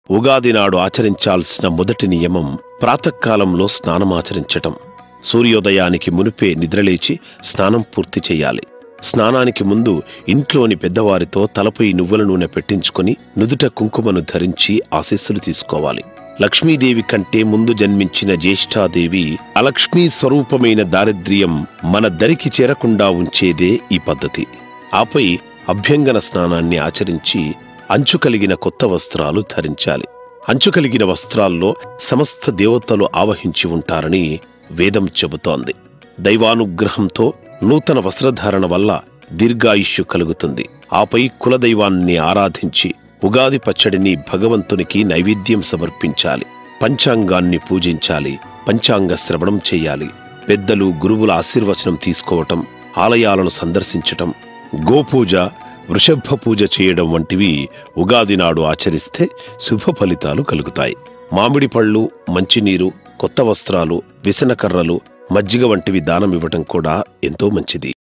ఉగాది నాడు ఆచరించాల్సిన మొదటి నియమం ప్రాతకాలంలో స్నానమాచరించటం. సూర్యోదయానికి మునిపే నిద్రలేచి స్నానం పూర్తి చెయ్యాలి. స్నానానికి ముందు ఇంట్లోని పెద్దవారితో తలపై నువ్వుల నూనె పెట్టించుకుని నుదుట కుంకుమను ధరించి ఆశీస్సులు తీసుకోవాలి. లక్ష్మీదేవి కంటే ముందు జన్మించిన జ్యేష్ఠాదేవి అలక్ష్మీ స్వరూపమైన దారిద్ర్యం మన దరికి చేరకుండా ఉంచేదే ఈ పద్ధతి. ఆపై అభ్యంగన స్నానాన్ని ఆచరించి అంచు కలిగిన కొత్త వస్త్రాలు ధరించాలి. అంచు కలిగిన వస్త్రాల్లో సమస్త దేవతలు ఆవహించి ఉంటారని వేదం చెబుతోంది. దైవానుగ్రహంతో నూతన వస్త్రధారణ వల్ల దీర్ఘాయుష్యు కలుగుతుంది. ఆపై కులదైవాన్ని ఆరాధించి ఉగాది పచ్చడిని భగవంతునికి నైవేద్యం సమర్పించాలి. పంచాంగాన్ని పూజించాలి. పంచాంగ శ్రవణం చెయ్యాలి. పెద్దలు గురువుల ఆశీర్వచనం తీసుకోవటం, ఆలయాలను సందర్శించటం, గోపూజ, వృషభ పూజ చేయడం వంటివి ఉగాది నాడు ఆచరిస్తే శుభ ఫలితాలు కలుగుతాయి. మామిడి పళ్ళు, మంచినీరు, కొత్త వస్త్రాలు, విసనకర్రలు, మజ్జిగ వంటివి దానమివ్వటం కూడా ఎంతో మంచిది.